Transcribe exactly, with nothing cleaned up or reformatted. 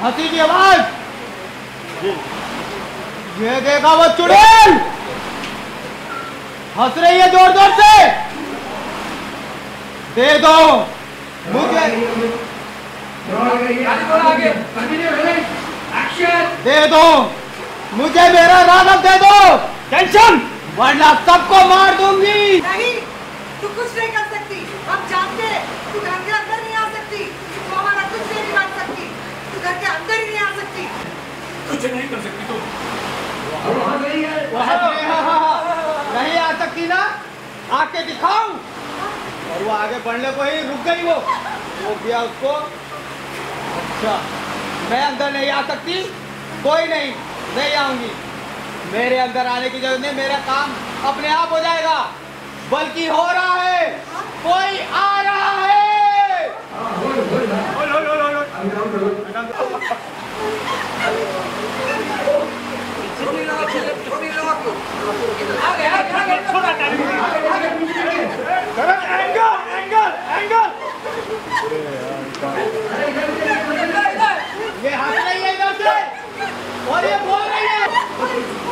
हंसी की आवाज। ये देखा वो चुड़ैल हंस रही है जोर जोर से। दे दो मुझे, दे दो मुझे मेरा राघव, दे दो टेंशन, वरना सबको मार दूंगी। नहीं, तू कुछ नहीं कर सकती। हम जानते हैं तू घर के अंदर नहीं आ सकती, तू हमारा कुछ नहीं बिगाड़ सकती, तू घर के अंदर ही नहीं आ सकती। कुछ नहीं कर सकती तू। नहीं आ सकती ना, आके दिखाऊं। और वो आगे बढ़ने को ही रुक गई, वो वो गया उसको। अच्छा मैं अंदर नहीं आ सकती, कोई नहीं, नहीं आऊंगी। मेरे अंदर आने की जरूरत नहीं, मेरा काम अपने आप हो जाएगा। बल्कि हो रहा है, कोई आ रहा है। एंगल एंगल एंगल, ये हंस रही है इधर से और ये बोल रही है